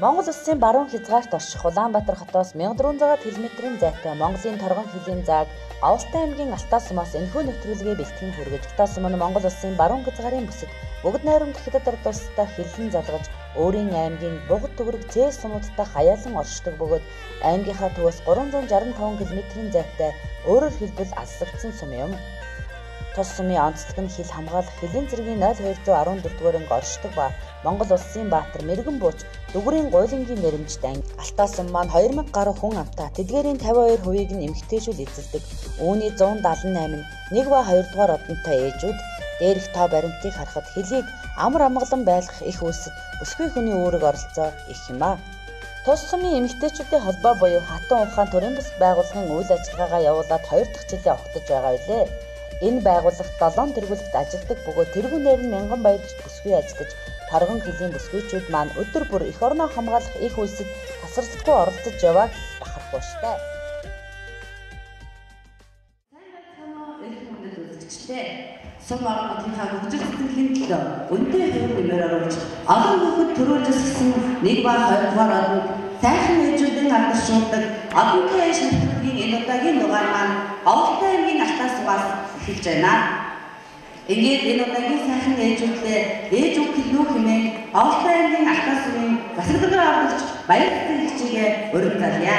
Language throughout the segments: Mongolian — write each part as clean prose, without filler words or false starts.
Монгол Улсын баруун хязгаарт орших Улаанбаатар хотоос 1400 км-ийн зайтай Монголын торгон хилийн зааг Австай аймгийн Алтаа сумаас энэхүү нэвтрүүлгээ бэлтгэн хүргэж, Алтаа сум нь Монгол Улсын баруун хязгаарын бүсэд бүгд найрамд хятад ард улстай хиллэн залгаж, өөрийн аймгийн бугад төгрөг цээс сумуудтай хаяалан оршдог бөгөөд аймгийнхаа төвөөс 365 км-ийн зайтай өөрөөр хэлбэл алслагдсан сум юм. Тус сумын онцлог нь хил хамгаалах хилийн зэргийн 0214 дугаар анги оршдог ба Монгол Улсын баатар мэрэгэн бууч Дүгүрийн гуйлангийн нэрэмжт анги. Алтаа сум маань 2000 гаруй хүн амтай, тэдгээрийн 52% нь эмэгтэйчүүд эзэлдэг. Үүний 178 нь 1 ба 2 дугаар одонтой ээжүүд. Дээрх тоо баримтыг харахад хилийг амар амгалан байлгах их үйлсэд бүсгүй хүний үүрэг оролцоо их юм а. Тус сумын эмэгтэйчүүдийн холбоо буюу Хатан ухаан төрийн бас байгууллагын үйл ажиллагаагаа явуулаад 2 дахь жилийн огтож байгаа билээ. Энэ байгууллагт 7 тэргүүлэгт ажилладаг бөгөөд тэргүүнээр нь мянган баярагч бүсгүй ажиллаж, торгон хилийн бүсгүйчүүд маань өдөр бүр эх орноо хамгаалах их үйлсэд тасралтгүй оролцож яваад бахархгүй штэ. Сум орнуудынхаа хөгжил сэтгэлийн төлөө үнэтэй хувь нэмээр оруулж, олон хүүхэд төрүүлжсэн 1 ба 2 дугаар одод сайхан ээжүүдийн алдаршуулдаг одонтой ээж нэвтрүүлгийн энэ удаагийн дугаар маань Австай аймгийн Алтаа сумаас эхэлж байна. Ингээд энэ удаагийн сайхан ээжүүдэд ээж үг хэлнүү хэмээн Австай аймгийн Алтаа сумын засаглагаар оролцож баяр сэтгэлчийгээ өргөн залъя.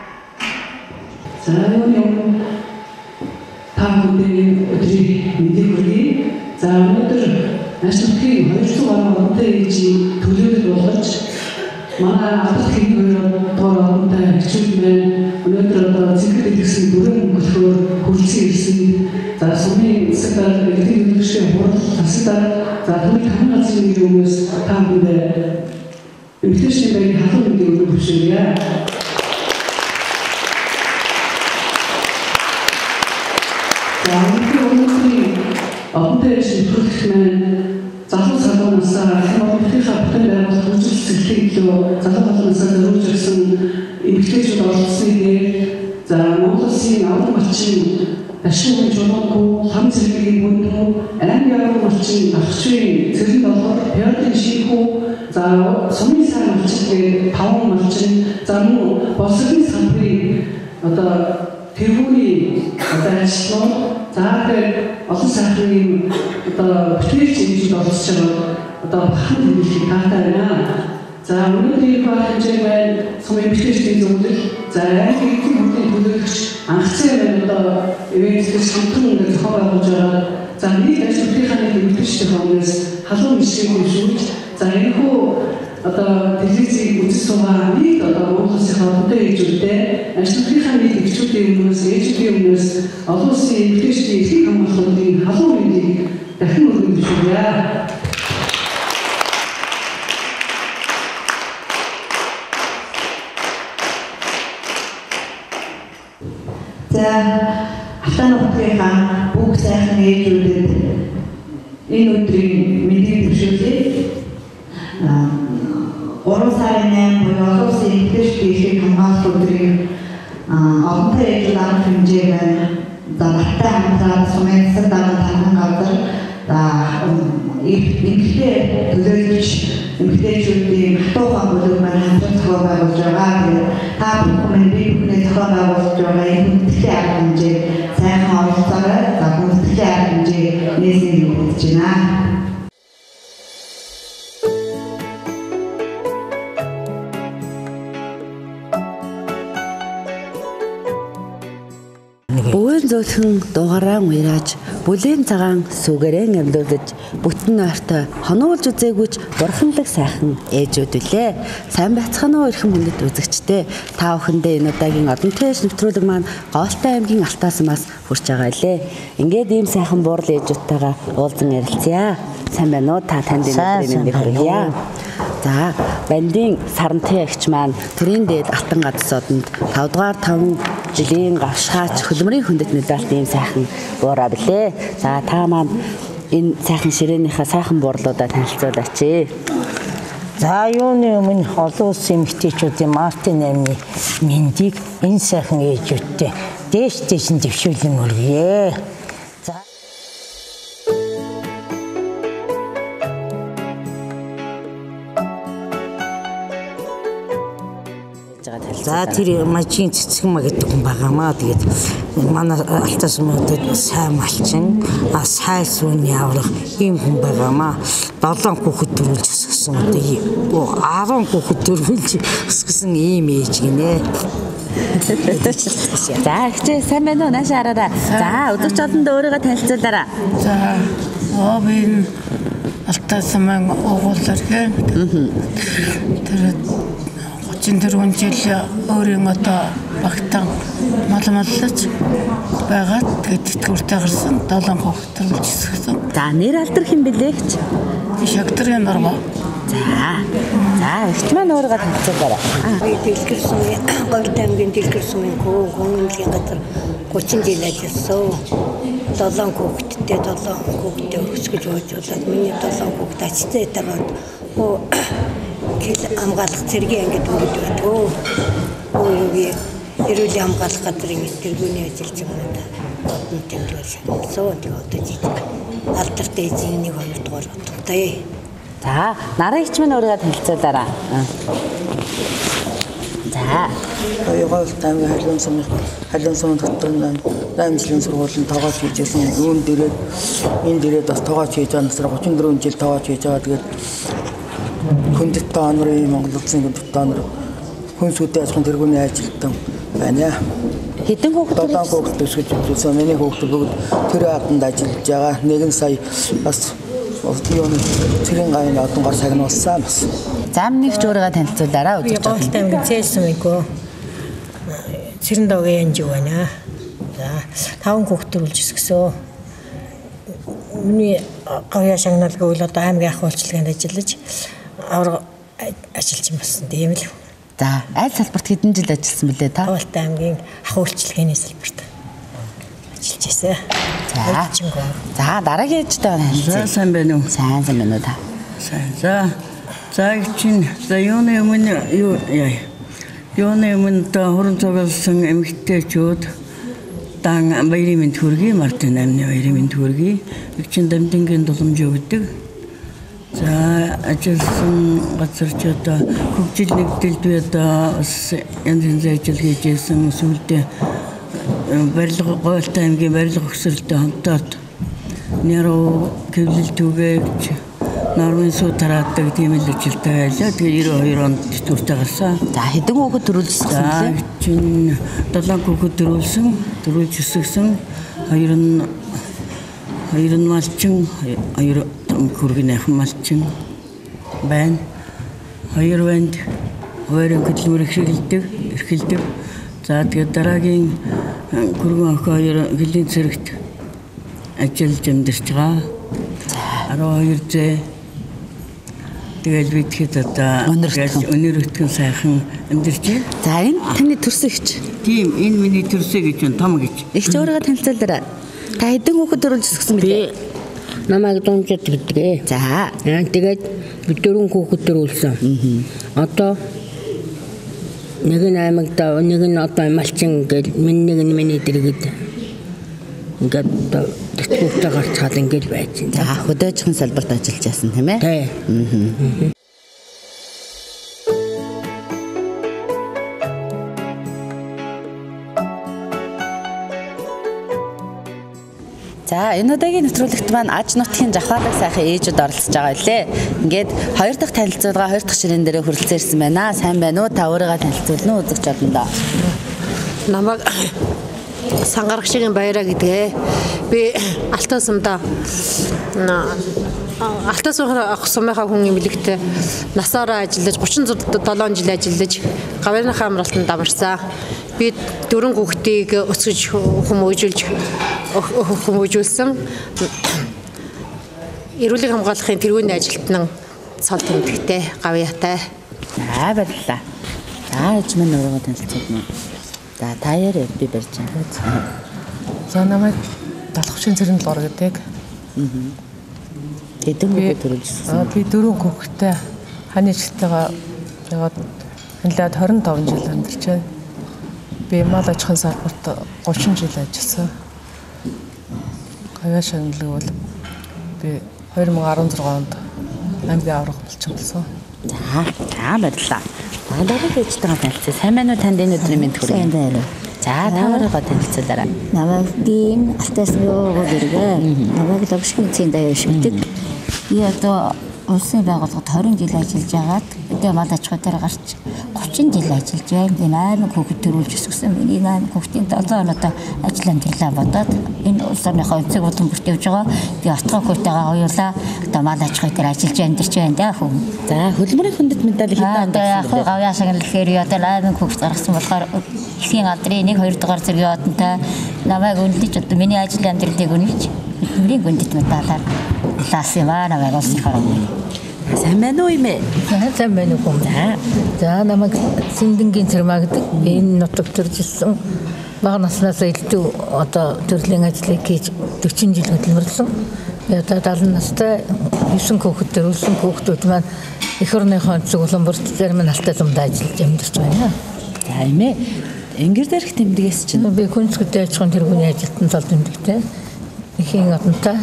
Өдрийн мэдээг хүргэе. За өнөөдөр наашилтгийн 200 гаруй одонтой ээжийн төлөөлөл болгож манай Алтаагийн 2 дугаар одонтой хичээл маань өнөөдөр одоо цэцэрлэг гэсэн бүрэн өнгөлөөр хүрсэн ирсэн. За сумын засаг эдийн төлөвшийн хурал засаг за түүний тамга газрын өмнөөс та бүхэнд эмэгтэйчдийн байрны халуун мэдээг өгөх хүсье. Одонтой ээж нэвтрүүлэгт маань залуу салуунасаа хамгаалалтынхаа бүхэн байгууллага хөгжил сэтгэлийн төлөө залуу салуунасаа зориулж ирсэн эмэгтэйчүүд оролцсны дээр за Монгол Улсын аврал малчин ашигын жолоогүй хам зэргийн бүндүү аймгийн аврал малчин ахчийн цэрэн долгор пиодын шийхүү за сумын сайн малчин 5 малчин за мөн босгийн самбарын одоо тэргүүний одоо ажлууд за тэгэхээр олон сайхны одоо бүтээлч хэмжээнд оролцож байгаа одоо бахан хэмжээний таатай байна. За өнөөдрийн баг хэмжээ байна сумын бүтээлчдийн зөвлөл за аймгийн хөтөлбөрийн төлөөлөгч анхцаа байна одоо ивэнтээс хамтран ингээд зохион байгуулж байгаа. За нэг ажлынхаа бүтээлчдийн хүмүүс халуун мишгийг хөвшүүлж за энэхүү одоо телевизийг үзэж байгаа нэг одоо Монгол Улсын одонтой ээжүүдтэй ажлынхаа нэг эгчүүдийн өмнөөс ээжүүдийн өмнөөс олон улсын эмэгтэйчдийн эрхийг хамгаалахын халуун мэдээг дахин өргөн зөвшөөрье. За Алтаа нутгийнхаа бүх сайхан ээжүүдэд энэ өдрийн мэдээг зөвшөөрлөе. 3 сарын 8 буюу олон улсын эмэгтэйчдийн эрхийг хамгаалах өдрийн одонтой ээжүүд арга хэмжээ байна. За баттай хамтраад сумын засаг дарга танхан газар за эмэгтэй төлөөлөгч эмэгтэйчүүдийн хатуухан бүлэг маань хамтран зохион байгуулж байгаа. Тэгээд та бүхэн бие бүхнээ зохион байгуулж байгаа энэ хүндэтгэлийн арга хэмжээ сайхан оролцоорой. За хүндэтгэлийн арга хэмжээ нээсэн өгч байна. Өвөн зөөлхөн дугаараа уяаж, бүлийн цагаан сүгээрэн амьдуулж, бүтэн ойртой хонуулж үзээгүйч бурханлаг сайхан ээжүүд үлээ. Сайн байцгаана уу эрхэм хүндэт үзэгчдээ. Та бүхэндээ энэ удаагийн одонтой ээж нэвтрүүлэг маань Австай аймгийн Алтаа сумаас хүрч байгаа илээ. Ингээд ийм сайхан буурал ээжүүдтэйгээ уулзан ярилцъя. Сайн байна уу? Та танд энэ мэндийг хүргье. За, бандын сарантай агч маань төрийн дээд алтан гадс одонд 5 дугаар 5 жилийн гавшгаач хөлмөрийн хүндэт медальт ийм сайхан буураа билээ. За, та маань энэ сайхан ширээнийхээ сайхан буурлуудаа танилцуулаач. За, юуны өмнө олон улсын эмэгтэйчүүдийн Мартин аймны мэндийг энэ сайхан ээжүүдтэй дээш нь дэвшүүлэн өргөе. За За тэр мажийн цэцэг ма гэдэг хүн байгаамаа. Тэгээд манай алтан сумуудад сайн малчин, сайн сүүний аврах ийм хүн байгаамаа. 7 хүүхэд төрүүлж өсгсөн одоо 10 хүүхэд төрүүлж өсгсөн ийм ээж гинэ. За ихтэй сайн байна уу? Наашаа хараарай. За өдөрч олонд өөрийгөө танилцуулаарай. За би алтан сумын уугууллаар гэх. Тэр 34 жил өөрийн одоо багтаан малмаллаж байгаад тэгээд тэтгэвртэй гарсан 7 хүүхэд төрүүлж өсгсөн. За нэр алдар хэн бэлээч? Шагдрын норма. За ихч маань өөрийгөө танилцуулаарай. Би Дэлгэр сумын Говьд аймгийн Дэлгэр сумын хүмүүнлэгийн газар 30 жил ажилласан. 7 хүүхэдтэй өсгөж хойжуулаад миний 7 хүүхэд ачтай таваад хамгаалах цэргийн ангид өгöd байдаг. Юу эрүүл хамгаалах газрын тэргүүний ажиллаж байгаа одон тэмдэглэл шаардсан. Тэгээд одоо жижиг алдартай эзэн 1 2 дугаар бодтой. За нараа ихч маань өөрийгөө танилцуулаарай. За Говьд аймгийн халуун сумын дотор 8 жилийн сургуулийн тоогооч хийжсэн. Энэ дээрээ бас тоогооч хийж байгаа насраа 34 жил тоогооч хийж байгаа. Тэгээд хүндэт онрын Монгол Улсын хүндэт онор хүн сүдэ ажихын тэргүүний ажилтан байна. хэдэн хүүхэд? 7 хүүхэд өсгөж үзсэн. Миний хүүхэд бүгд тэр хатанд ажиллаж байгаа. Нэгэн сая бас цэргийн гавьны одонгоор сагнуулсан бас. За нэгч өөрийгөө танилцуулаарай. Говьд аймгийн Цэсмэко Цэрэн доогийн янжиг байна. За 5 хүүхэд төрүүлж өсгсөн. Миний говья шагналгүй бол одоо аймгийн ах уулчлаганд ажиллаж авраг ажилч юм болсон тийм л. За аль салбарт хэдэн жил ажилласан бэлээ та? Говьд аймгийн ах уулчлагын салбарт ажиллаж байсан. За дараагийн ээжтэй танилцъя. Сайн байна уу? Сайн байна уу та? Сайн. За чинь юуны өмнө хорон цугласан эмэгтэйчүүд дан баярын мэнд хүргэе, Мартин амны баярын мэнд хүргэе. Игчин дамдингийн дуламж өгдөг. За ажилласан газар ч одоо хөгжил нэгдэлд би одоо янз янзын ажил хийж байсан. Сүүлдээ барилга Говьд аймгийн барилга өгсөлтөд хамтаад нэрөө гэвлэл түгээгч нормын суу тараадаг тийм л ажилтай байлаа. Тэгээ 92 онд тэтгэвртэй гарсан. За хэдэн хүүхэд төрүүлсэн бэ? Чинь 7 хүүхэд төрүүлж өсгсөн. Хоёр нь малчин, хоёр хүргэн ахын малчин байна. Хоёр банд хоёрын хөдөлмөр эрхэлдэг. За тэгээд дараагийн хүргэн ах хоёр гэлэн цэрэгт ажиллаж амьдарч байгаа. 12 зэ тэгэл бидхэд одоо өнөрөтгөн сайхан амьдарч байна. За энэ таны төрсөгч. Тийм энэ миний төрсөө гэж байна, том гэж. Ихч өөрийгөө танилцуулаарай. Та хэдэн хүүхэд төрүүлж өсгсөн бэлээ? Намайг дунжид гэдэг. За тэгээд би 4 хүүхэд төрүүлсэн. Одоо нэг нь аймагта нэг нь одоо малчин гэл нэг нь миний дэргэд ингээд тэтгэвртэй гарцаад ингээд байж байна. за хөдөөжихөн салбарт ажиллаж байсан тийм ээ? Тий. За энэ удаагийн нэвтрүүлэгт маань аж нутгийн жавхаадаг сайхан ээжүүд оролцож байгаа билээ. Ингээд 2 дахь танилцуулга 2 дахь ширээн дээр хүрэлцэн ирсэн байна. Сайн байна уу? Та өөрийгөө танилцуулна уу үзэгч олондоо. Намайг Сангарах шигийн баяраа гэдгээ. Би Алтан сумда Алтан сумынхаа хүн эмнэлэгт насаараа ажиллаж 37 жил ажиллаж гавьяаныхаа амралтанд даварсан. Би 4 хүүхдийг өсгөж хүмүүжүүлсэн. Эрүүлэг хамгаалахын тэргүүний ажилтнан цол тэмдэгтэй гавьяатай. За баярлалаа. За ээж минь өөрийгөө танилцуулна. За та яарэ би барьж байгаа. За намайг Далхавшийн Цэрэн Лор гэдэг. Хэдэн хүүхэд төрүүлсэн? Би 4 хүүхэдтэй хань ажилтайгаа яваад ханилаад 25 жил амьдарч байна. Би мал аж ахуйн салбарт 30 жил ажилласан. Гавьяа шагналыг бол би 2016 онд аймгийн аврах болчихсон. За баярлалаа. Дараагийн ээжтэйгээ танилцсан. Сайн байна уу танд энэ өдрийн мэнд хүргэе. Сайн байна уу. За таваараа танилцуулаарай. Намайг би алтаас руу гэргээ. Намайг лавшгийн цэн даяа шигдэг. Би одоо улсын байгууллагад 20 жил ажиллаж агаад тэгээ мал аж ахуй дээр гарч 30 жил ажиллаж байна. Би 8 хүүхэд төрүүлж өсгсөн. Миний 8 хүүхдийн 7 хоногтой ажил амьдралаа бодоод энэ улс орныхоо өнцөг болон бүрт явж байгаа. Би отгоо хүүтэйгээ хоёулаа одоо мал аж ахуй дээр ажиллаж амьдарч байна да хүн. За хөдөлмөрийн хүндэт медаль хэдэн одоо яг гавьяа шагналхээр одоо 8 хүүхэд гаргасан болохоор эхийн алдрын 1-2 дугаар зэргийн одонтой намайг үнэлж одоо миний ажил амьдралыг үнэлж хөдөлмөрийн хүндэт медалаар лаасива намайг олсохоор юм. Сайн байна уу юм ээ? Сайн байна уу? За намайг Синдингийн цэрмаа гэдэг энэ нутаг төржилсэн бага наснаас илүү одоо төрлийн ажлыг хийж 40 жил хөдөлмөрлсөн. Одоо 70 настай 9 хүүхэд төрүүлсэн хүүхдүүд маань эх орныхоо өнцөг улаанбурт зарим нь алтай замдаа ажиллаж амьдарч байна. За юм ээ. Ингэр дээрх тэмдгээс чинь би хүнсгүдээ аж ахуйн тэргүүний ажилтан цол тэмдэгтэй. Эхийн одонтой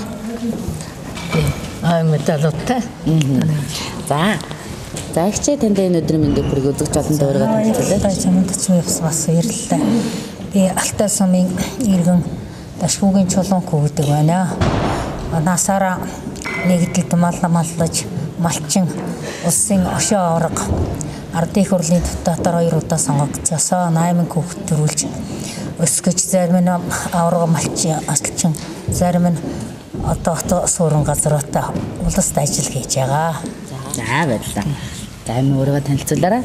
медалтай. За ихчээ танд энэ өдрийн мэндийг хүргэж үзэж олон дуурайгаа танилцуулъя. Чамд ч бас баярлалаа. Би Алтай сумын иргэн Дашгуугийн чулуун хүү гэдэг байна. Насаараа нэгдэлд маллаж малчин улсын ошоо орго ардын их хурлын дотор 2 удаа сонгогдсоосоо 8 хүүхэд төрүүлж өсгөж зарим нь авраг малчин аслчин зарим нь одоо суурин газруудаа улсад ажил хийж байгаа. За баярлалаа. За энэ өөрийгөө танилцуулаарай.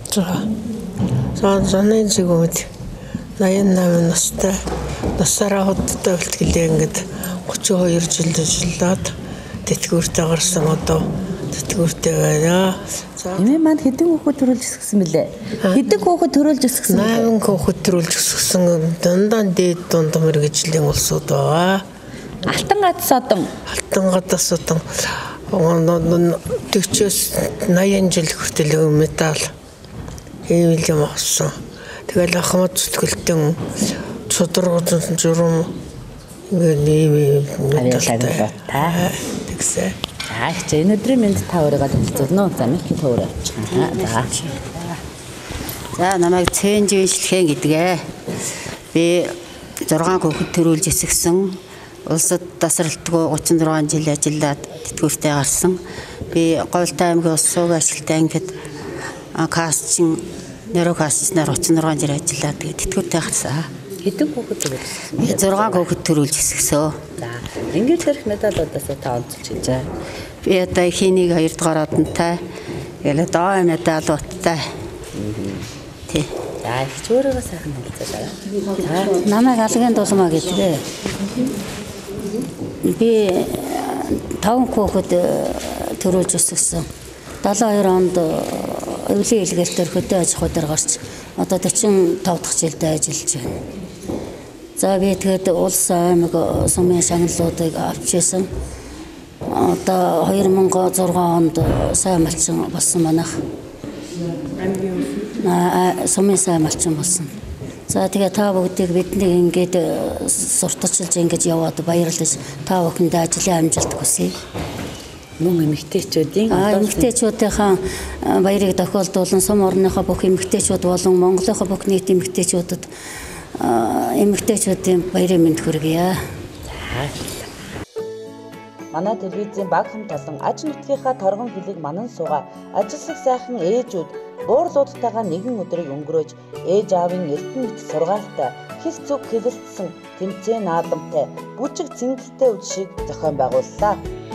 За зоны зэгүүд 88 настай насаараа хоттой бэлтгэлээ ингээд 32 жил ажиллаад тэтгэвртэй гарсан одоо тэтгэвртэй байна. Эмээ манд хэдэн хүүхэд төрүүлж өсгсөн бэлээ? Хэдэн хүүхэд төрүүлж өсгсөн? 8 хүүхэд төрүүлж өсгсөн дандаа дээд дунд мэргэжлийн улсууд байгаа. Алтан гадаас одон 40-80 жил хүртэл медаль ийм юм авсан. Тэгэл ахмад зүтгэлтэн цодоргоодсон журам ийм медальтай. Тэгсэ. За их энэ өдрийн мэнд та өөрийгөө танилцуулна уу? За микки төөрөө авчих. За намайг Цэнжин шилхэн гэдгээ. Би 6 хүүхэд төрүүлж өсгсөн. Улсад тасралтгүй 36 жил ажиллаад тэтгэвртэй гарсан. Би Говьтай аймгийн улс суугийн ажилтны ангид кастчин нейрокастчнаар 36 жил ажиллаад тэтгэвртэй гарсан. Хэдэн хүүхэд төрүүлсэн? 6 хүүхэд төрүүлж өсгсөн. За ингээд дээрх медалуудаас та онцолж хийж байгаа. Би одоо эхнийг 2 дугаар одонтой одоо медалуудтай. Тий. За их өөрийгөө сайхан танилцуулаарай. Намайг Алгийн дулмаа гэдгээ. Би 5 хүүхэд төрүүлж өсгсөн. 72 онд өвлийн илгээлтээр хөдөө аж ахуй дээр гарч одоо 45 дахь жилдээ ажиллаж байна. За би тэгээд улс аймаг сумын шагналуудыг авчихсан. Одоо 2006 онд сайн малчин болсон манайх. Сумын сайн малчин болсон. За тэгээ та бүгдийг бидний ингээд сурталчилж ингэж яваад баярлаж та бүхэндээ ажлын амжилт хүсье. Мөн эмэгтэйчүүдийн эмэгтэйчүүдийн баярыг тохиолдуулан сум орныхоо бүх эмэгтэйчүүд болон Монголынхоо бүх нийт эмэгтэйчүүдэд эмэгтэйчүүдийн баярын мэнд хүргье. Манай телевизийн баг хамт олон аж нутгийнхаа торгон хөлийг манан суугаа ажилсаг сайхан ээжүүд буурлуудтайгаа нэгэн өдрийг өнгөрөөж ээж аавын эрдэнэ мэт сургаалтай хэл зүг хэлэлцсэн тэмцээн наадамтай бүжиг цэнгэлтэй үдшийг зохион байгууллаа.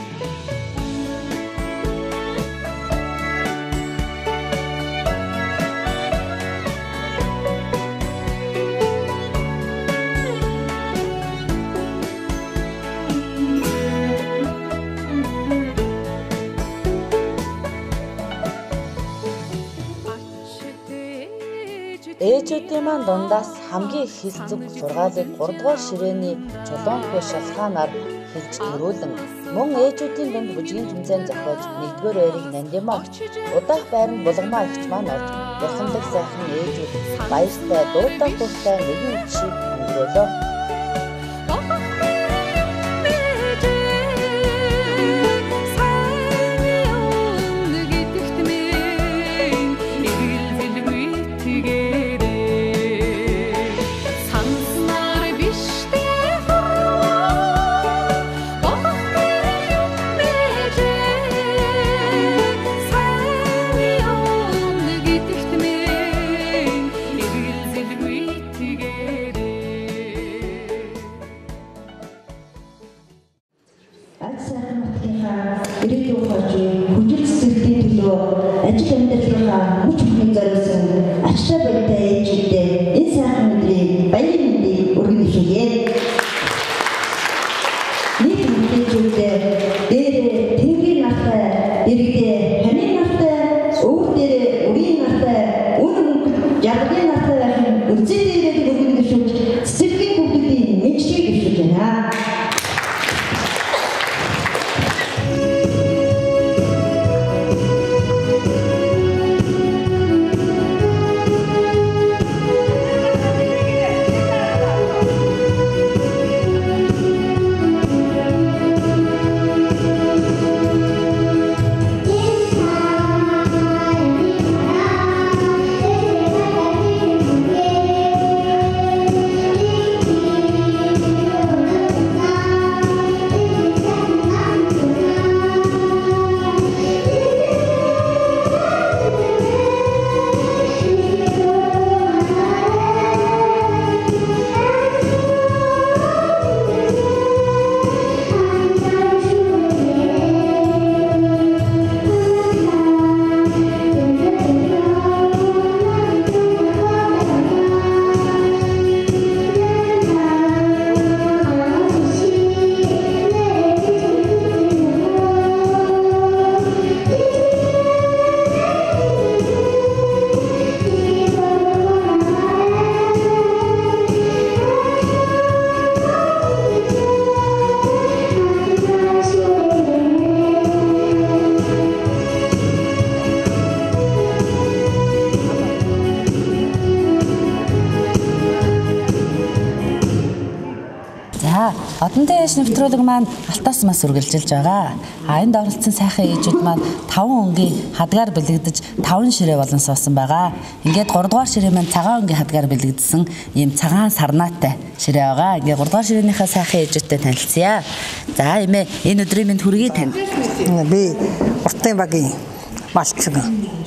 Ээжүүдийн маань дундаас хамгийн их хэл зүг сургаалыг 3 дугаар ширээний чулуунхүү шалхаанаар хэлж төрүүлэн мөн ээжүүдийн дунд бүжгийн тэмцээн зохиож 1-р байрыг нандимаа өгч удаах байранд булгамаа ихч маань орж бурханлаг сайхан ээжүүд баяртай дуутай дуутай нэгэн үдшийг өнгөрөөлөө. Сайн явна гэдэгт минь За, одонтой яш нэвтрүүлэг маань Алтаас мас үргэлжилж байгаа. Энд оролцсон сайхан ээжүүд маань 5 өнгийн хадгаар бэлэгдэж 5 ширээ болон суусан байгаа. Ингээд 3 дугаар ширээ маань цагаан өнгийн хадгаар бэлэгдсэн ийм цагаан сарнаатай ширээ байгаа. Ингээд 3 дугаар ширээнийхээ сайхан ээжүүдтэй танилцъя. За, эмээ энэ өдрийн минь хүргэе тань. Би Уртын багийн малчин.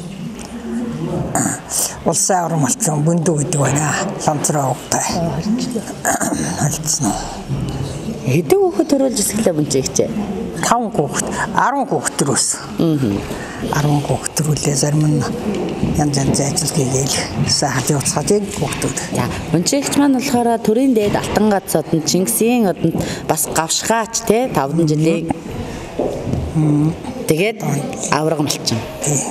Улсын авраг малчин Бүндүү гэдэг байна. Ламцраа угтай. Хэлсэн. Хэдэн хүүхэд төрүүлж өсгөлөө бүнжээгчээ? 5 хүүхэд, 10 хүүхэд төрөөсөн. 10 хүүхэд төрүүлээ зарим нь янз янз ажил хийгээл сайхан явцгаажээ хүүхдүүд. За, бүнжээгч маань болохоор төрийн дээд Алтан гац одон Чингисийн одонд бас гавшгаач те 5 жилийн. Тэгээд авраг малчин.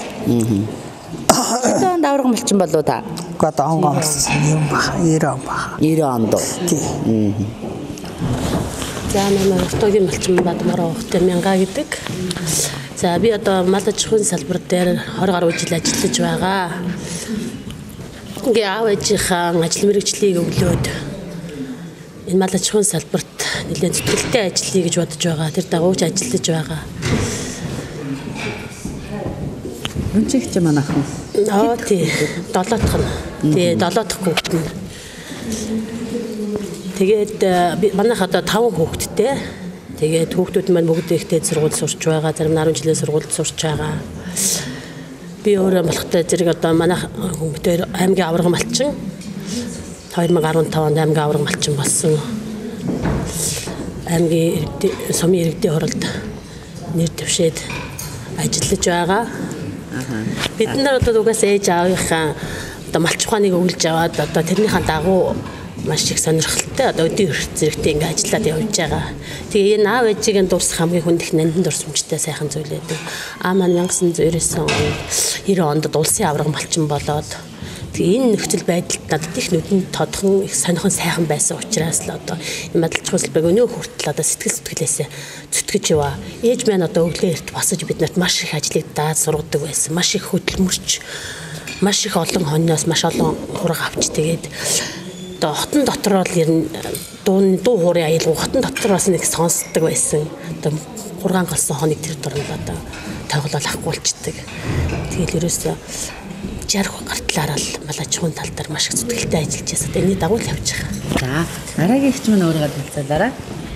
Хэдэн авраг малчин болоо та? Гот онгоос юм баха 90 онд. Тийм. За манай автогийн малчин Бадмараа ухтай Мянга гэдэг. За би одоо мал аж ахуйн салбар дээр 20 гаруй жил ажиллаж байгаа. Ингээ аав ээжийнхаа ажил мэргэжлийг өглөөд энэ мал аж ахуйн салбарт нэлээд зүтгэлтэй ажиллая гэж бодож байгаа. Тэр дагууч ажиллаж байгаа. Бүнжээгч маань ах уу? Тий. 7 дахь нь. Тий, 7 дахь хүүхэд нь. Тэгээд манайх одоо 5 хүүхэдтэй. Тэгээд хүүхдүүд маань бүгд ихтэй сургууль сурч байгаа. Зарим нь 10 жилийн сургуульд сурч байгаа. Би өөрөө болохтой зэрэг одоо манайх хүмүүстээр аймгийн авраг малчин 2015 онд аймгийн авраг малчин болсон. Аймгийн сумын иргэдийн хуралд нэр дэвшээд ажиллаж байгаа. Бид нар одоо угаасаа ээж аавынхаа одоо малч ухааныг өгүүлж аваад одоо тэрнийхээ дагуу маш их сонирхолтой одоо өдөө зэрэгтэй ингээ ажиллаад явж байгаа. Тэгээ энэ аав ээжийн дурсах хамгийн хүндх нандин дурсамжтай сайхан зүйл байдаг. Аа маань 1999 онд улсын авраг малчин болоод тэгээ энэ нөхцөл байдалд надад их нүдэнд тодхон их сонихон сайхан байсан учраас л одоо энэ мадалчхуулбаг өнөө хүртэл одоо сэтгэлээсээ зүтгэж яваа. Ээж маань одоо өглөө эрт босож бид нарт маш их ажлыг дааж сургадаг байсан. Маш их хөдөлмөрч, маш их олон хоньноос маш олон хураг авч тэгээд одоо хотон дотор л ер нь дуу хуурын аялал хотон дотор бас нэг сонсдог байсан. Одоо хургаан галсан хоног тэр дорн одоо тоглол ахгуулцдаг. Тэгэл ерөөсөө 60 гартлаараа л мал аж ахуйн тал дээр маш их зүтгэлтэй ажиллаж байсан. Энэний дагуу л явж байгаа. За, дараагийн ихч маань өөрийгөө танилцуулаарай.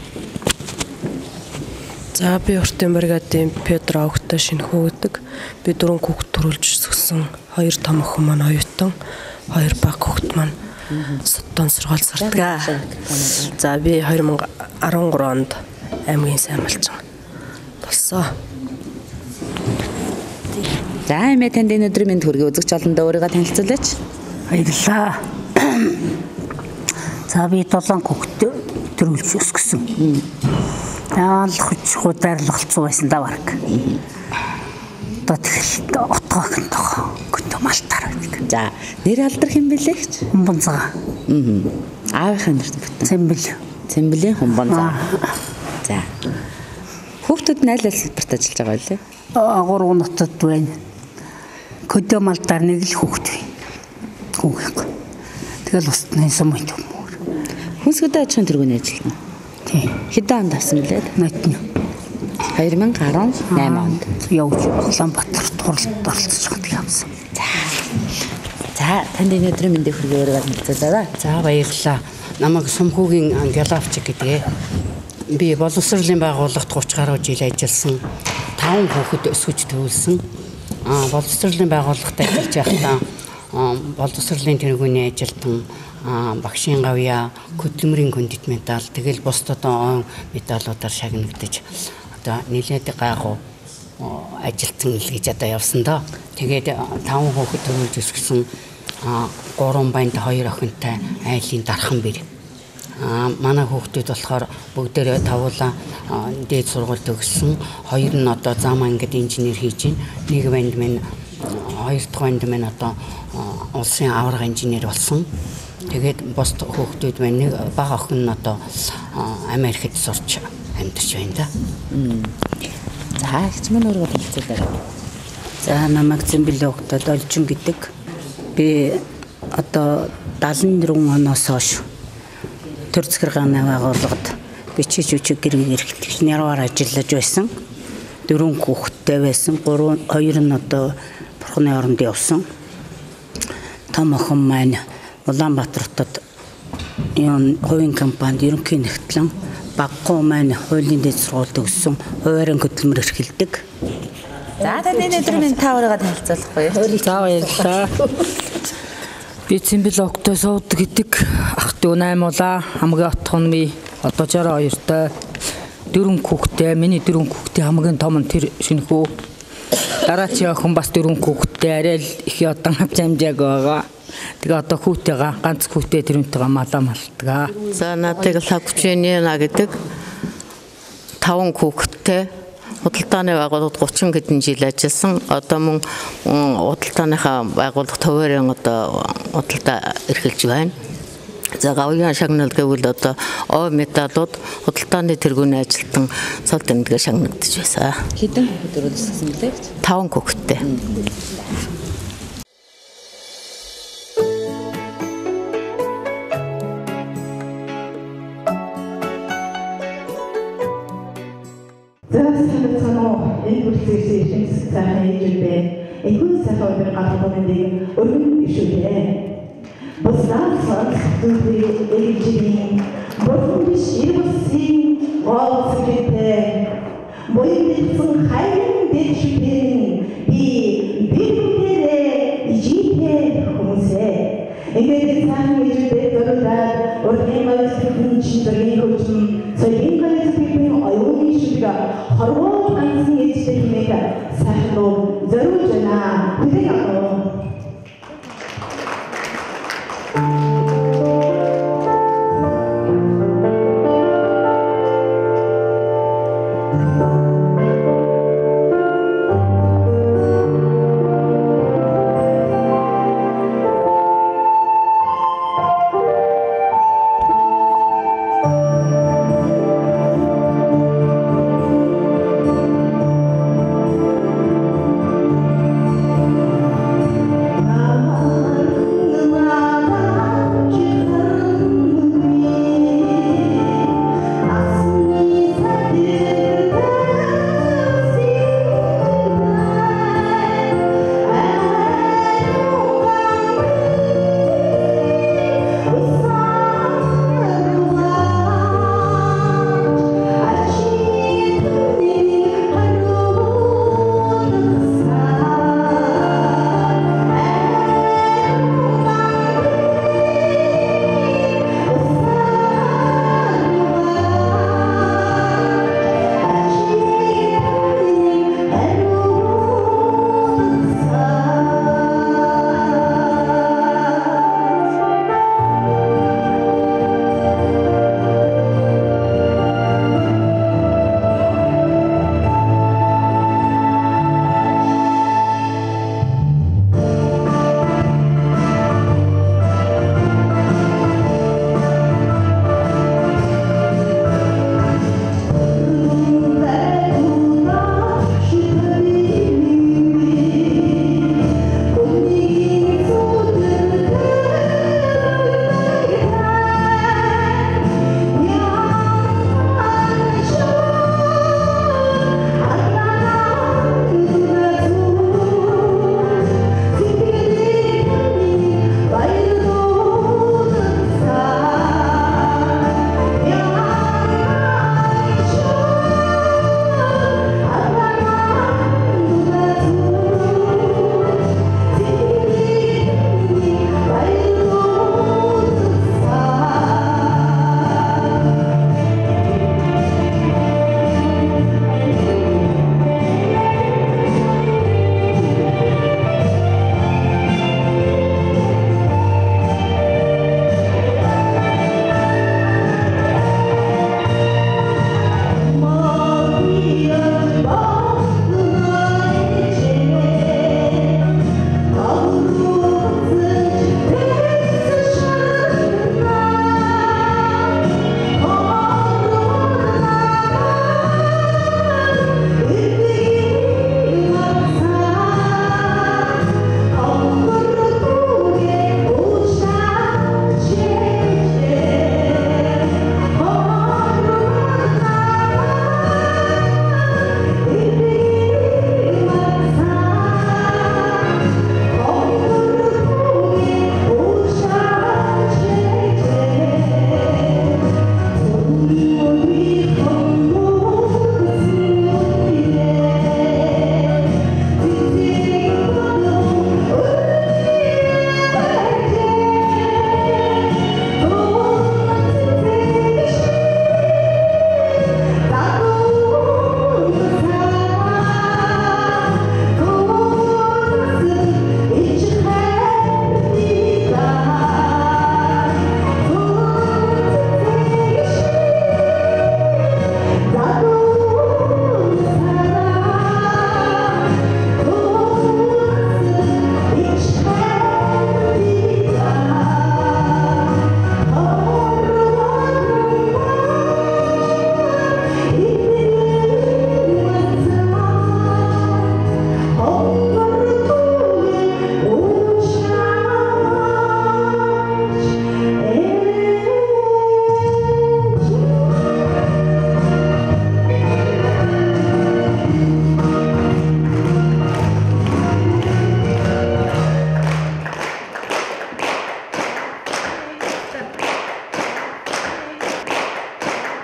За, би Уртын бригадын Петр Огтой Шинхүү гэдэг. Би 4 хүүхэд төрүүлж өсгсөн. 2 том охин маань оюутан, 2 баг хүүхэд маань Содон сургууль сурдаг. За, би 2013 онд аймгийн сайн малчин болсон. За, эмээ танд энэ өдрийн минь хүргэе. Үзэгч олондоо өөрийгөө танилцуулаач. Баярлалаа. За, би 7 хүүхэд төрүүлж өсгсөн. Яалах хүчгүүдээр л болцсон байсан да баг. Одоо тэгэл отгоог нь тохоо. Гүтэ малтаар байдаг. За, нэр алдар хэм бэлээ гэж? Хумбанцаа. Аавынхаа нэр Цэмбэл. Цэмбэлийн Хумбанцаа. За. Хүүхдүүд нь аль салбарт ажиллаж байгаа вэ? 3 нутад байна. Көдөө малтаар нэг л хүүхэд байна. Хүүхэд. Тэгэл устны сум юм. Хүнсгүдэ аж ахуйн тэргүүний ажиллана. Тий. Хэдэн онд авсан блээ? Нотно. 2018 онд явж Улаанбаатарт хуралд оролцож явсан. За, танд энэ өдрийн мэндийг хүргэе өөрийгөө танилцуулаарай. За, баярлалаа. Намайг Сумхүүгийн Гялавчиг гэдэг. Би боловсролын байгууллагт 30 гаруй жил ажилласан. 5 хүүхэд өсгөж төрүүлсэн. Боловсролын байгууллагт ажиллаж байхдаа боловсролын тэргүүний ажилтан багшийн гавьяа, хөдөлмөрийн хүндэт медаль, тэгэл бусд одоо медалуудаар шагнагдаж одоо нэлээд гайхуу ажилтан л гэж одоо явсан доо. Тэгээд 5 хүүхэд төрүүлж өсгсөн 3 банд 2 охинтой айлын дархан бэр. Манай хүүхдүүд болохоор бүгдээрээ тавуулаа дээд сургуульд төгссөн. 2 нь одоо зам ангид инженер хийж байна. Нэг банд минь 2 дахь банд минь одоо улсын авраг инженер болсон. Тэгээд босд хүүхдүүд маань нэг бага охин нь одоо Америкт сурч амьдарч байна да. За, ихч маань өөрийгөө танилцуулаарай. За, намайг Цэмбэл Огтой Олжин гэдэг. Би одоо 74 оноос хойш төр захиргааны байгууллагад бичиж үчиг гэрэг эрхлэгч нярваар ажиллаж байсан. 4 хүүхэдтэй байсан. 2 нь одоо бурхны оронд явсан. Том охин маань Улаанбаатар хотод хувийн компанид ерөнхий нэгтлэн, баггүй маань хуулийн дэд сургуульд өгсөн хуваарийн хөдөлмөр эрхэлдэг. За тэгээд өнөөдрийн таавараа танилцуулахгүй юу? За баярлалаа. Би Цэмбэл огтой суудаг гэдэг ах 8 улаа хамгийн отхон би одоо 62-тай 4 хүүхэдтэй. Миний 4 хүүхдийн хамгийн том нь тэр шинэхүү. Дараачийн охин бас 4 хүүхэдтэй арай л их ядан хэмжээг байгаа. Тэгээ одоо хүүтэйгээ ганц хүүтэй тэрнтэйгээ малаа малтгаа. За надад Лавчэниана гэдэг 5 хүүхэдтэй худалдааны байгууллагад 30 хэдэн жил ажилласан. Одоо мөн худалдааныхаа байгууллага төвөрийн одоо худалдаа эрхэлж байна. За гавьяан шагнал гэвэл одоо медалууд худалдааны тэргүүний ажилтан цол тэмдэглээ шагнагдаж байсан. Хэдэн хүүхэд өрөлдсөн блэ? 5 хүүхэдтэй. Энэхүү сайхан өдөр гадаадын өргөн ишүүлээ. Босрал сархтүрий элжийн борхон ширвсэн гоцгтэй боёдсон хайрын дэвшин би бидэрээ ижихээ хүмүүсээ ингээд сайхан ижүүлээ дөрөвдөө өргөн мэлсийн чиндэрийн хөгжим соёлын хэлбэрийн оюуны шүлэг хорвоо ганцхан ижтэй хэмээх сайхан руу зориулж байна. Хүлээн авах.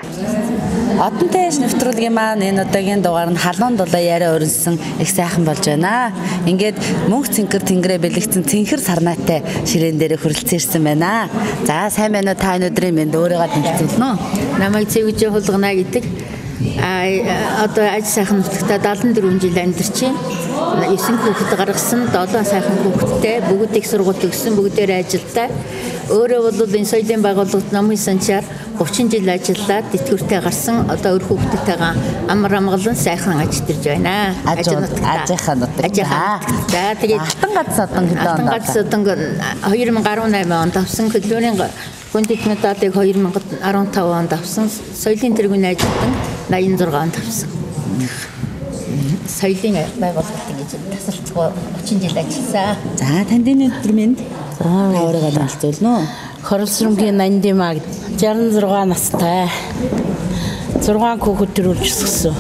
Одон тааш нэвтрүүлгийн маань энэ удаагийн дугаар нь халуун дулаа яриа өрнсөн их сайхан болж байна. Ингээд мөнх цэнхэр тэнгэрээ бэлэгцэн цэнхэр сарнаатай ширээн дээр хөрөлцөөрсөн байна. За сайн байна уу та өнөөдрийн мэнд өөрийгөө танилцуулна уу? Намайг Цэвжи Хулгана гэдэг. Одоо аж сайхан нутагта 74 жил амьдарч байна. 9 хүүхэд гаргасан, 7 сайхан хүүхэдтэй, бүгд их сургууль төгссөн, бүгдээр ажилтай. Өөрөө бол энэ соёлын байгууллагад намын санчаар 30 жил ажиллаад тэтгэвртэй гарсан. Одоо өр хүүхдтэйгээ амар амгалан сайхан ажиллаж байна. Ажийнхаа нутагт. За тэгээд Алтан гац одон хэдэн онд? Алтан гац одон 2018 онд авсан. Хөдөлмөрийн гүндэт медалийг 2015 онд авсан. Соёлын тэргүүний ажилтан 86 онд авсан. Соёлын байгууллагад ингэж тасалцгүй 30 жил ажилласан. За танд энэ өдөр минь өөрийгөө танилцуулна уу? Хоролцромгийн Нандимаг 66 настай. 6 хүүхэд төрүүлж өсгсөн.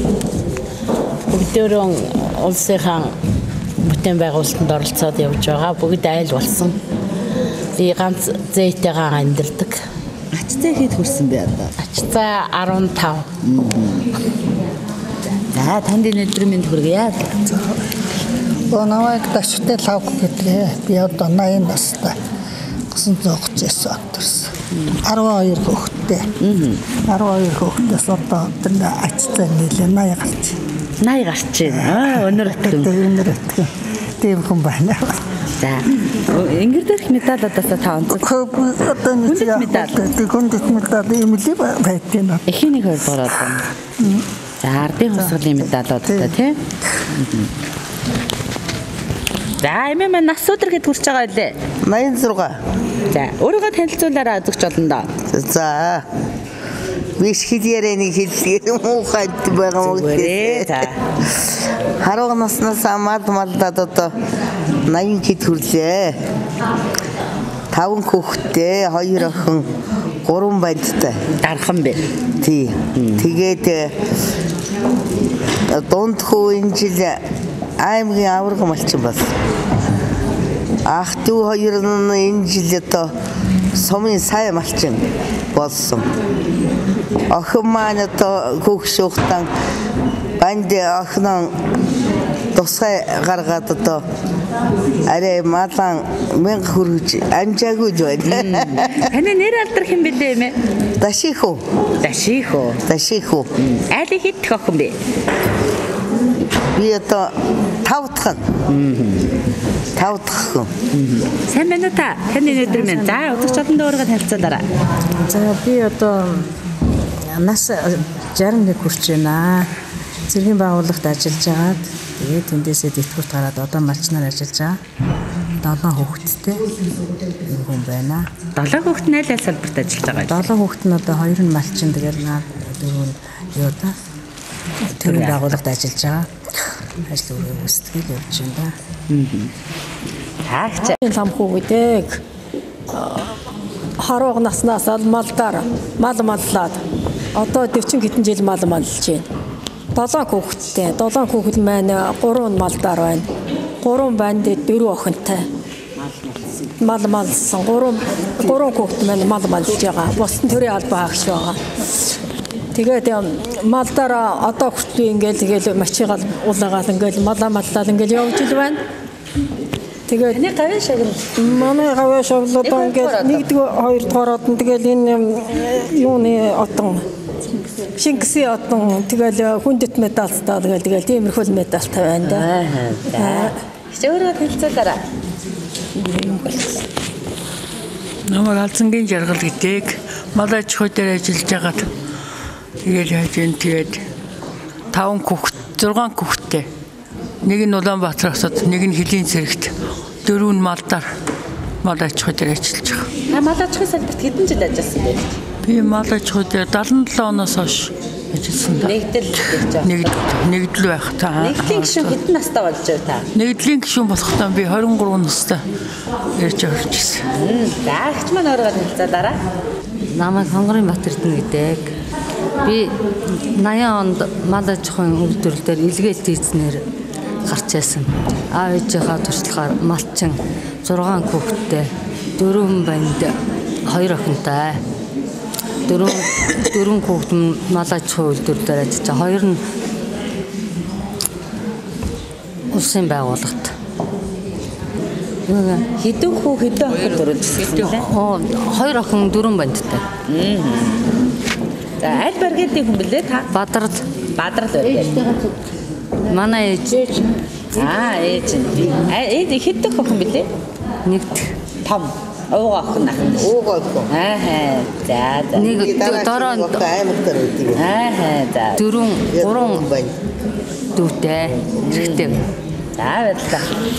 Бүгдөө улсынхаа бүтээн байгуулалтанд оролцоод явж байгаа. Бүгд айл болсон. Би ганц зээтэйгээ амьдардаг. Ач зээ хэд хүрсэн бэ одоо? Ач зээ 15. За танд энэ өдөр минь хүргье. Намайг Даштай Лавк гэдэг. Би одоо 80 настай. 939 онд төрсөн. 12 хүүхэдтэй. 12 хүүхдээс одоо ач зээ нийлээ 80 гарч. 80 гарч байна. Өнөр өтгөн. Тийм хүн байна. За ингэр дээрх медалуудаас та онцлог. Одоо нэг медаль. Гүндэт медаль имлээ байдгийн. Эхний нэг хоёр бороод байна. За ардын хусгалын медалуудтай тийм. За эмээ нас өдөр хэд хүрч байгаа вэ? 86. За өөрийгөө танилцуулаарай зөвч олондоо. За. Биш хэлээрээ нэг хэллээ муухайд байгаа мó гэдэг. За. Харуу наснаас мадад одоо 80 хэд хүрлээ. 5 хүүхэдтэй, 2 охин, 3 бандтай. Дархан бэ. Тий. Тэгээд дунд хүү энэ жил аймгийн аварга малчин бас. Ах 2 нь энэ жил одоо сумын сайн малчин болсон. Охин маань одоо хүүхшүүхтан банд охин тусгай гаргаад одоо арай малан 1000 хүргэж амжаагүй л байна. Таны нэр алдар хэн бэлээ эмээ? Дашиху. Айлын хэд дэх охин бэ? Би одоо 5 дахь. 5 дахь. Сайн байна уу та? Таны өдөр минь. За удаж олондоо өөрийгөө танилцуулаарай. За би одоо нас 61 хүрч байна. Зэргийн байгууллагт ажиллаж байгаад тэгээд тэндээсээ тэтгэврт гараад одоо малчнаар ажиллаж байгаа. 7 хүүхэдтэй хүн байна. 7 хүүхэд нь аль салбарт ажиллаж байгаа? 7 хүүхэд нь одоо 2 нь малчин тэгээд 4 нь юу та төрийн байгууллагт ажиллаж байгаа. Ажил үргэлж үстгэл явж байна. Таагч лам хүүгэдэг харууг наснаас малдаар мал маллаад одоо 40 хэдэн жил мал малж байна. 7 хүүхэдтэй. 7 хүүхэд маань 3 нь малдаар байна. 3 банд 4 охинтой. Мал малсан 3 хүүхэд маань мал малж байгаа. Бус нь төрийн албаа агш байгаа. Тэгээд малдаар одоо хүртэл ингээл мачигаал уулаагаал ингээл маллаад ингээл явж ил байна. Тэгээд энэ гавь шагнал. Манай гавь шагнал одоо ингээл 1-р 2-р одон тэгэл энэ юуны одон Шингэсийн одон тэгэл хүндэт медальтай тэгэл тиймэрхүү медальтай байна да. Өөрөөр хэлцээлээрээ. Намайг Алзангийн жаргал гэдэг мал аж ахуй дээр ажиллаж байгаад тэгэл яаж энэ тэгээд 5 хүүхэд 6 хүүхэдтэй. Нэг нь Улаанбаатараас нэг нь Хөлийн цэрэгт 4 нь малдаар мал аж ахуй дээр ажиллаж байгаа. Мал аж ахуй салбарт хэдэн жил ажилласан бэ? Би мал аж ахуй дээр 77 оноос хойш ажилласан. Нэгдэл байх та. Нэгдлийн гишүүн хэдэн настай болж байна та? Нэгдлийн гишүүн болохдоо би 23 настай ярьж орж ирсэн. За агч маань өөрийгөө танилцуулаарай. Намайг Хонгорын Батэрдэн гэдэг. Би 80 онд мал аж ахуйн үйлдвэрлэлээр илгээлт хийснээр гарч байсан. Аав ээжийнхаа туршлагаар малчин 6 хүүхэдтэй, 4 банд, 2 охинтой. Дөрвөн хүүхэд мал аж ахуй үйлдвэрлэлээр ажиллаж байгаа. Хоёр нь улсын байгууллагт. Хэдэн хүү хэдэн охин төрүүлсэн бэ? Хоёр охин 4 бандтай. За аль баргуудын хүн блэ та? Бадрал баргад. Манай ээж. Ээж. Ээж хэдэн охин блэ? Нэгт. Том. Ууга охин ах. Ууга охин. За. Нэг дөрөв аймагтар үүдэг. За. 3 банд. Дүүтэй. Хэрэгтэй. За баярлалаа.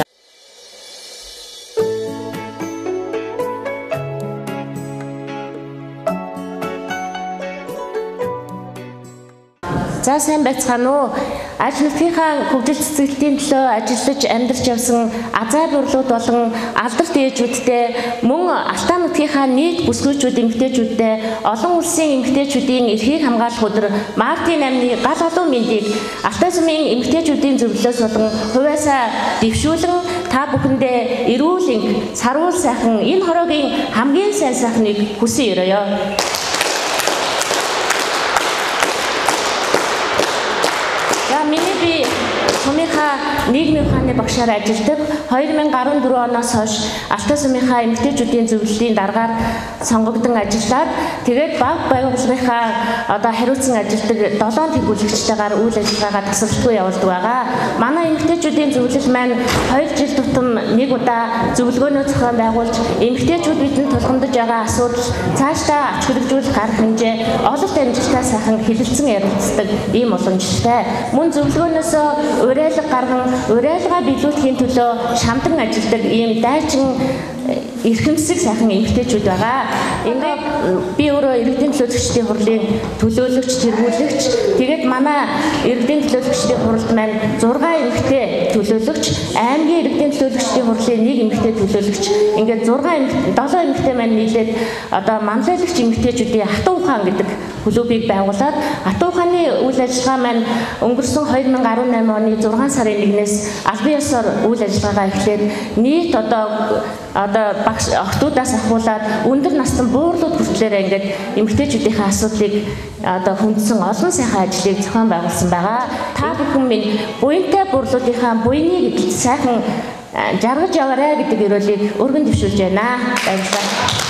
За сайн байцгаана уу? Аж нутгийнхаа хөгжил цэцгэлтийн төлөө ажиллаж амьдарч явсан азаа бурлууд болон алдарт ээжүүдтэй мөн Алтаа нутгийнхаа нийт бүсгүйчүүд эмэгтэйчүүдтэй олон улсын эмэгтэйчүүдийн эрхийг хамгаалах өдөр Мартын 8-ны гал олон мэндийг Алтай сумын эмэгтэйчүүдийн зөвлөлөөс болон хувьяасаа дэвшүүлэн та бүхэндээ эрүүл энх, сарвал сайхан энэ хороогийн хамгийн сайн сайхныг хүсэн өрөөё. Миний би сумынхаа нийгмийн ухааны багшаар ажилладаг 2014 оноос хойш Алтай сумынхаа эмэгтэйчүүдийн зөвлөлийн дараагаар сонгогдсон ажиллаад тэгээд баг байгууллагынхаа хариуцсан ажилтдаг 7 тэгүүлэгчтэйгээр үйл ажиллагаагаа тасралтгүй явуулдаг байгаа. Манай эмэгтэйчүүдийн зөвлөл маань 2 жил тутам нэг удаа зөвлөгөөнөө зохион байгуулж эмэгтэйчүүд бидэнд тулгамдж байгаа асуудал цаашдаа ач хэрэгжүүлэх арга хэмжээ ололт амжилттай сайхан хэлэлцэн ярилцдаг ийм уламжлалтай. Мөн зөвлөгөөнөөс уриалга гарган уриалгаа биелүүлэхийн төлөө шамдан ажилладаг ийм дайчин эрхэмсэг сайхан эмэгтэйчүүд байгаа. Ингээд би өөрөө иргэдийн төлөөлөгчдийн хурлын төлөөлөгч, тэргүүлэгч. Тэгээд манай иргэдийн төлөөлөгчдийн хуралд маань 6 эмэгтэй төлөөлөгч, аймгийн иргэдийн төлөөлөгчдийн хурлын 1 эмэгтэй төлөөлөгч. Ингээд 7 эмэгтэй маань нийлээд манлайлагч эмэгтэйчүүдийн хатуу ухаан гэдэг клубыг байгуулад хатуу ухааны үйл ажиллагаа маань өнгөрсөн 2018 оны 6 сарын 1-ээс албан ёсоор үйл ажиллагаагаа эхлээд нийт багш охтуудаас ахуулаад өндөр насны буурлууд хүртлээр ингээд эмэгтэйчүүдийн асуудлыг хүндсэн олон сайхан ажлыг зохион байгуулсан байгаа. Та бүхэн минь буянтай буурлуудынхаа буйны гэдэл сайхан жаргаж яваарай гэдэг өрөөлийг өргөн дэвшүүлж байна. Баярлалаа.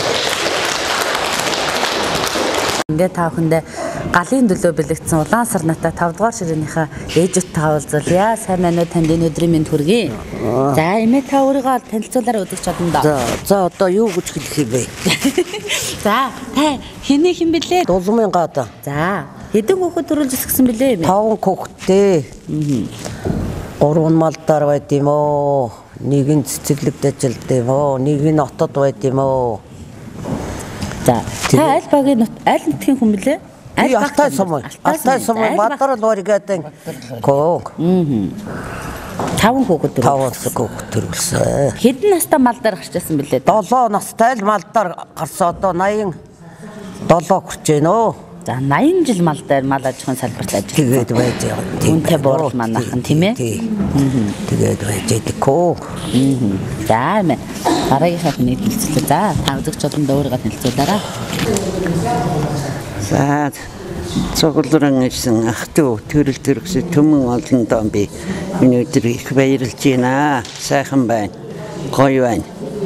Ингээд та бүхэндээ галын төлөө бэлэгдсэн Улаансар натаа 5 дугаар ширээнийхээ ээжүүдтэйгээ уулзъя. Сайн байна уу? Танд энэ өдрийн мэнд хүргэе. За эмээ та өөрийгөө танилцуулаарай үзэгч чадандаа. За одоо юу гэж хэлэх юм бэ? За та хэний хэн бэлээ? Дулмын гада. За хэдэн хүүхэд төрүүлж өсгсөн бэлээ эмээ? 5 хүүхэдтэй. 3 малдаар байд юм уу? Нэг нь цэцэрлэгт ажилладаг юм уу? Нэг нь отод байд юм уу? За та аль багийн аль нутгийн хүн бэлээ? Алтай сумын Бадрал баригадан ког. 5 хүүхэд төрүүлсэн. Хэдэн настай малдаар гарчсан бэлээ? 7 настай л малдаар гарсан. Одоо 87 хүрч байна өө. За 80 жил малдаар мал аж ахуйн салбарт ажиллаж байж байгаа. Үнтэй буурал манайхан тийм ээ. Тэгээд байж идэггүй. За мэ дараагийнхаа нийтлэлцээ. За та үзэгч олондоо өөрийгөө танилцуулаарай. За цогцолрон ирсэн ах トゥ төрөл төрөксө төмөн олондоо би өнөөдөр их баярлж байна. Сайхан байна. Гоё байна.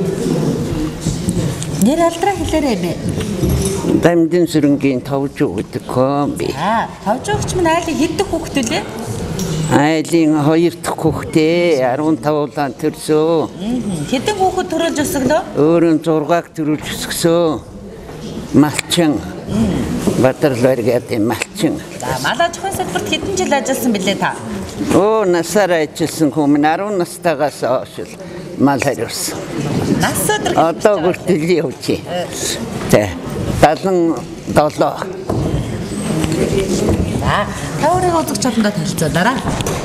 Нэр алдраа хэлээрэй бэ. Дамдын сүрэнгийн тавж өгдөг би. Тавж өгч минь айлын хэдэн хүүхэд үлээ? Айлын 2 дахь хүүхдээ 15 улаан төрсөн. Хэдэн хүүхэд төрүүлж өсгөлөө? Өөрөө 6-аг төрүүлж өсгсөн. Малчин. Бадрал баригадан малчин. За мал аж ахуйн салбарт хэдэн жил ажилласан бэлээ та? Насаараа ажилласан хүмүүс 10 настайгаас хойш мал хариулсан. Нас өдөр одоо хүртэл явж байна. За 77. За та өөрийгөө үзэгч чадандаа танилцуулаарай.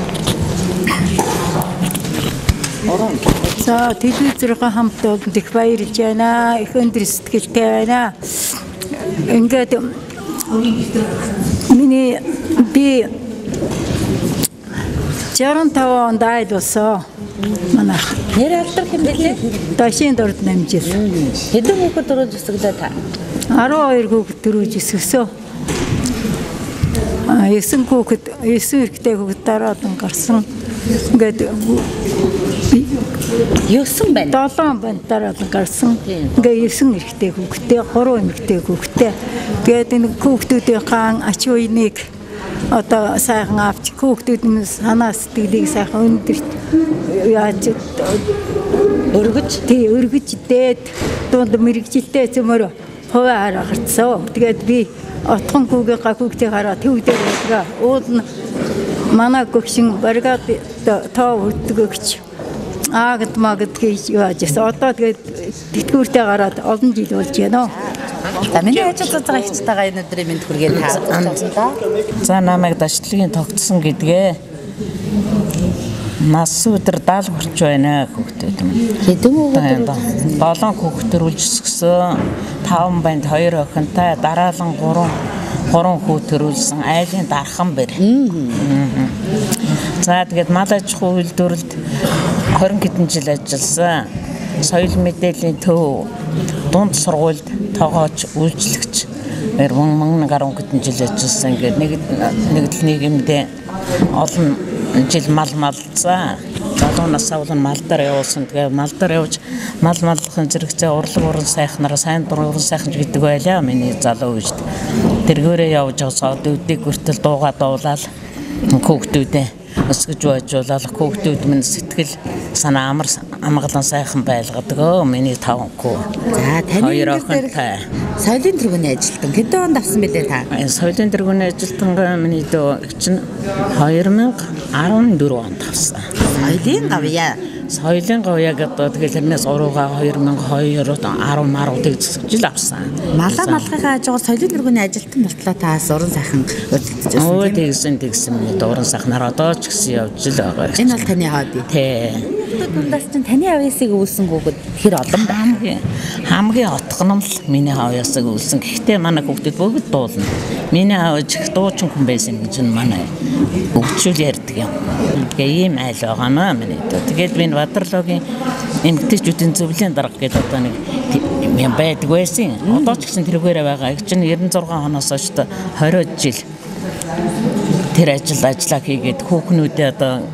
За телевизэрийн хамт олонд их баярлж байна. Их өндөр сэтгэлтэй байна. Ингээд би 65 онд айлсан. Манай нэр алдар хэн бэлээ? Дашийн дорд намжил. Хэдэн хүүхэд төрүүлж өсгөлөө та? 12 хүүхэд төрүүлж өсгсөн. 9 хүүхэд 9 эрэгтэй хүүхэд дараад гарсан. Ингээд 9 байна. 7 байна дараад гарсан. Ингээ 9 эрэгтэй хүүхэдтэй, 3 эмэгтэй хүүхэдтэй. Тэгээд энэ хүүхдүүдийн хаан ач уйныг одоо сайхан авч хүүхдүүдийн санаа сэтгэлийг сайхан өндөрт яаж өргөж дээд дунд мэрэгжилтэй зөмөр хуваараа гарцсан. Тэгээд би отхон хүүгийнхаа хүүхдээ хараа төвдөр байгаа. Уул нь манай гөгшин баргаад тоо өдгөгч аагд магд гэж яажсэн. Одоо тэгээд тэтгэвртэй гараад олон жил болж байна. За миний ажиллаж байгаа ихчтэйгээ энэ өдрийн мэнд хүргээд таацсан. За намайг дашлыгийн тогтсон гэдгээ нас өдөр 70 хүрч байна хүүхдүүд минь. Хэдэн хүүхэд? 7 хүүхэд төрүүлж өсгсөн. 5 банд 2 охинтой дараалан 3 хүү төрүүлсэн. Айлын дархан бэр. За тэгээд мал аж ахуй үйлдвэрлэлд 20 хэдэн жил ажилласан. Соёл мэдээллийн төв дунд сургуульд тоогооч үйлчлэгч 10 гаруй хэдэн жил ажилласан. Ингээд нэгдэл нийгэмдээ олон жил мал малцсан. Залуу насаа бол мал дээр явуулсан. Тэгээ мал дээр явж мал маллахын зэрэгцээ урлаг уран сайхнараа сайн уран сайхнч гэдэг байлаа миний залуу үед. Тэргээрээ явж байгаа өвдөдийг хүртэл дуугаа дуулаад хүүхдүүдээ өсгөж байжуулаад хүүхдүүд минь сэтгэл санаа амар амгалан сайхан байлгадаг миний 5 хүү. За таны дээр соёлын тэргүүний ажилтан хэдэн онд авсан бэлээ та? Соёлын тэргүүний ажилтан миний дөө чинь 2014 онд авсан. Соёлын гавьяа. Соёлын гавьяа гэдэг тэгэл тэрнээс уруугаа 2012 10 жил авсан. Малаа малгахаа ажгаар соёлын тэргүүний ажилтан болтлоо таас уран сайхан үзэлцсэн. Тэгсэн миний уран сайхнаар одоо ч гэсэн явж л байгаа. Энэ бол таны хобби. Тий. Дундаас чинь таны авьяасыг үүлсэн хүүхэд хэр олон байна? Хамгийн отгон нь л миний авьяасыг үүлсэн. Гэхдээ манай хүүхдүүд бүгд дуулна. Миний авьяас их дуучин хүн байсан юм чинь манай өгчүүл ярьдаг юм. Тэгээ ийм айл байгаа маа миний. Тэгээд би Баатарлогийн эмэгтэйчүүдийн зөвлөлийн дарга гэдэг одоо нэг юм байдаг байсан. Одоо ч гэсэн тэргээрээ байгаа. Их чинь 96 оноос хойш 20 жил тэр ажиллаа хийгээд хүүхнүүдээ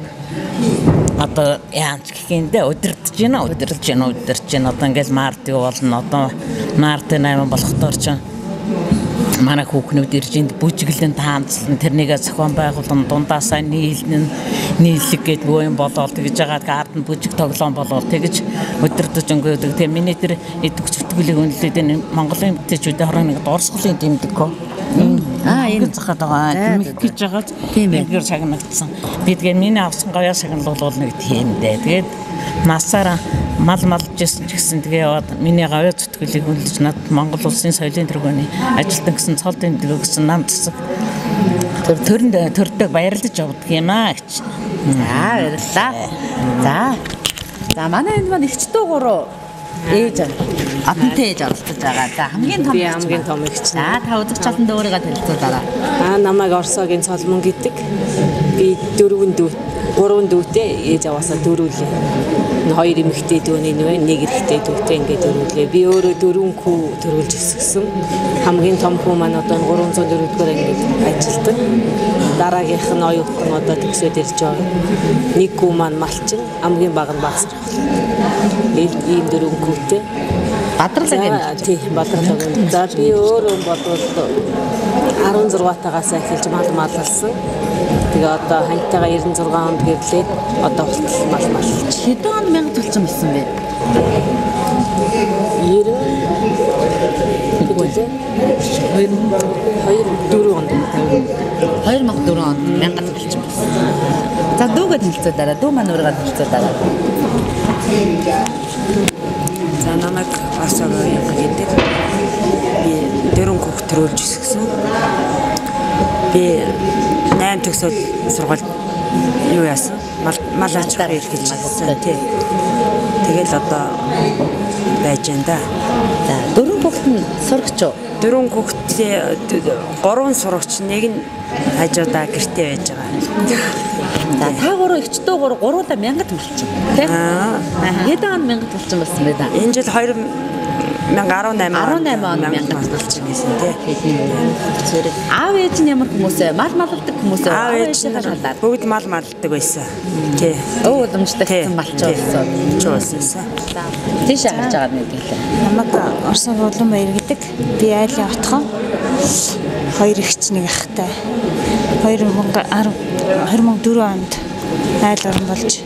одоо яанч гэхиндээ удирдах байна. Одоо ингээл мартыг болно. Одоо март 8 болохдоор ч манай хүүхнүүд ирж энд бүжиглэн таамаглан тэрнийг зохион байгуулан дундаасаа нийлэг гэдэг юм болоод тэгж байгаа гардн бүжиг тоглоом болоод тэгж өдөрдөж өнгөдөг. Тэгээ миний тэр эдг зүтгүүлийг үнэлээд энэ Монголын эмэгтэйчүүдийн хорон нэг дурсгалын тэмдэггүй. Энэ цахаад байгаа. Тэмэх гэж байгаа. Тийм ээ. Шагнагдсан. Би тэгээ миний авсан гавьяа шагналуул нэг тийм дээ. Тэгээд насаараа мал малжсэн ч гэсэн тэгээ яваад миний гавьяа зүтгүүлийг үнэлж над Монгол улсын соёлын тэргүүний ажилтан гэсэн цол тэмдэг гэсэн нам засаг төрдөг баярлаж явдаг юм аа гэж. За баярлалаа. За манай энд маань ихч дүү 3 ээж атантай ээж оролцож байгаа. За хамгийн том ихч. За та удирч чадсан өөрийгөө танилцуулаарай. Намайг Орсогийн Цолмон гэдэг. Би 3 дүүтэй ээж аваасаа дөрүүлээ. 2 эмэгтэй дүүний нэг эрэгтэй дүүтэй ингээд дөрүүлээ. Би өөрөө 4 хүү төрүүлж өсгсөн. Хамгийн том хүү маань одоо 304-р ангид ажилладаг. Дараагийнх нь оюутан одоо төгсөөд ирж байгаа. Нэг хүү маань малчин, хамгийн бага нь багсар. Ийм 4 хүүтэй. Бадралаг. Тий, бадралаг. За би өөрөө бодвол 16-таагаас эхэлж маллсан. Тэгээ одоо хантайгаа 96 онд гэрлээ. Одоо болтол маллж. Хэдэн онд мянга төлсөн байсан бэ? 2004 онд. 2004 онд мянга төлсөн байсан. За дүүгээ танилцуулаарай. Дүү маань өөрийгөө танилцуулаарай. За намайг Асагийн гэдэг. Би 4 хүүхэд төрүүлж өсгсөн. Би 8 төгсөөл сургууль юу яасан? Мал аж ахуй эрхэлсэн тий. Тэгэл одоо байж энэ да. За 4 хүүхэд нь сурагч уу? 4 хүүхдээ 3 сурагч, нэг нь хажуудаа гэртээ байж байгаа. За та 3 ихч дүү 3-уудаа мянгад төлчихсөн тий. Хэдэн он мянгад төлчихсөн болсон бэ та? Энэ жил 18 он мянган болсон гэсэн тийм. Аав ээж нь ямар хүмүүс вэ? Мал малдаг хүмүүс вэ? Аав ээжийнхээ талаар бүгд мал малдаг байсан. Тий. Уламжлагдсан малчуулсан. Тийш харж байгаа нэг гэлээ. Намайг Орсын Улаанбаяр гэдэг. Би айлын отхон 2 эгч нэг ахтай. 2004 онд айл орон болж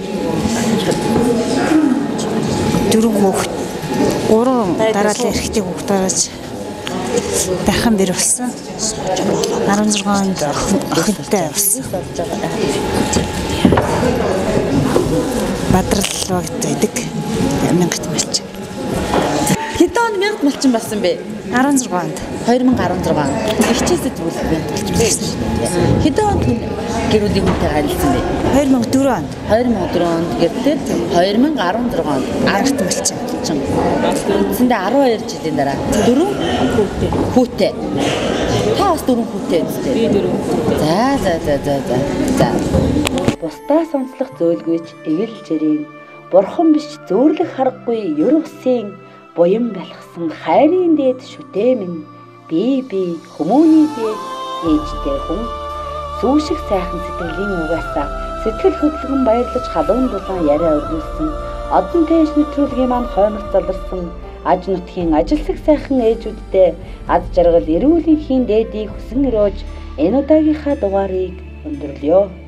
4 хүүхэд 3 дараалал эрэгтэй хүүхэд гараж дахин бэр болсон. 16 онд охинтой болсон. Бадрал багт байдаг. Мянгат малчин. Хэдэн онд мянгат малчин болсон бэ? 16 онд. 2016 онд. Ихчээсээ тэгвэл мянгат малчин. Хэдэн онд гэрүүдийн хүнтэй харилцсан бэ? 2004 онд. 2004 онд гэртээ 2016 онд арт малчин. Үндсэндээ 12 жилийн дараа 4 хүүтэй. Та бас 4 хүүтэй үстэй. Би 4 хүүтэй. За. Бусдаас онцлох зөөлгүйч эгэл жирийн бурхан биш зөөрлөх харахгүй ер усын буян балхсан хайрын дээд шүтээ минь би хүмүүний дээд ээжтэй хүн сүүшиг сайхан сэтгэлийн угаасаа сэтгэл хөдлөн баярлаж халуун дулаан яриа өргүүлсэн одон тээж нэвтрүүлгийн маань хойморт заларсан аж нутгийн ажилсаг сайхан ээжүүдтэй аз жаргал эрүүлэнхийн дээдийг хүсэн өрөөж энэ удаагийнхаа дугаарыг өндөрлөё.